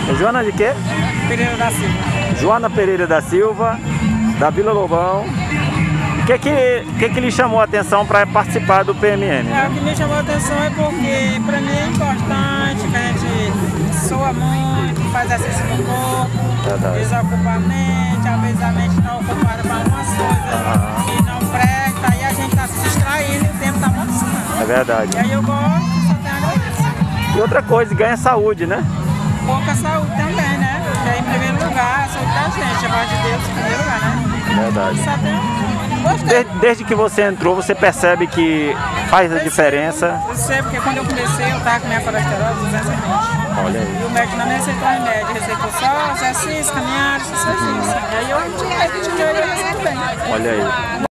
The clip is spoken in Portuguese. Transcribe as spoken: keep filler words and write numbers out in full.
Joana de quê? Pereira da Silva. Joana Pereira da Silva, da Vila Lobão. O que que, que que lhe chamou a atenção para participar do P M M? É, o que me chamou a atenção é porque para mim é importante que a gente soa muito, faz exercício no corpo, Verdade. desocupa a mente, às vezes a mente está ocupada para algumas coisas Ah. e não presta, aí a gente está se distraindo e o tempo está passando. É verdade. E aí eu gosto, só tenho a agradecer. E outra coisa, ganha saúde, né? Pouca saúde também, né? Que é em primeiro lugar, a saúde da gente, a voz de Deus em primeiro lugar, né? Verdade. Só tenho... Gostei. Desde, desde que você entrou, você percebe que faz a diferença. Eu sei, porque quando eu comecei eu estava com minha colesterol duzentos e vinte. Olha aí. E o médico não me receitou remédio, receitou só exercício, caminhada, essas coisinhas. Aí eu continuei, continuei e eu receito bem. Olha aí.